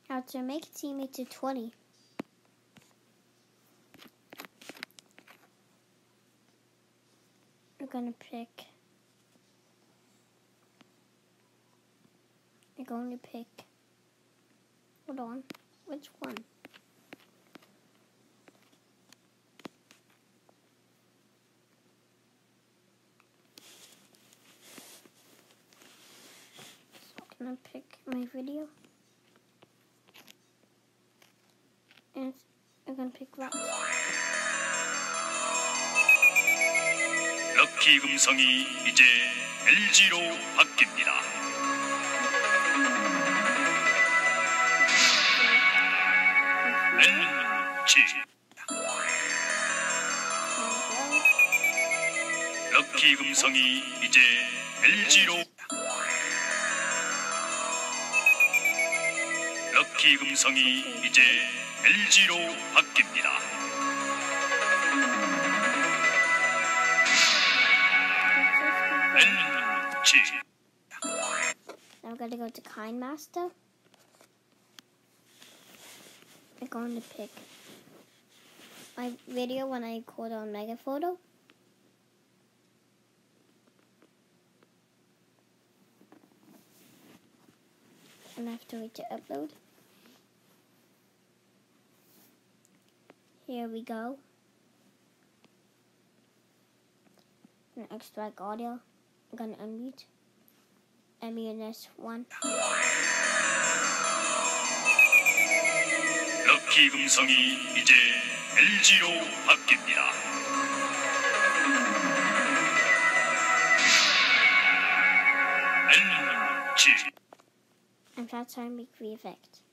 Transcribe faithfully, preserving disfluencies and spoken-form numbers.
How to make a teammate to twenty. I'm gonna pick. I'm going to pick. Hold on. Which one? So I'm gonna pick my video. And I'm gonna pick that. 럭키 금성이 이제 엘지로 바뀝니다. 엘지. 럭키 금성이 이제 엘지로. 럭키 금성이 이제 엘지로 바뀝니다. 엘지. Now I'm gonna go to KineMaster. I'm going to pick my video when I record on Megaphoto. And I have to wait to upload. Here we go. I'm gonna extract audio. I'm gonna unmute. M E N S one. 럭키 금성이 이제 엘지로 바뀝니다. 엘지. I'm trying to make the effect.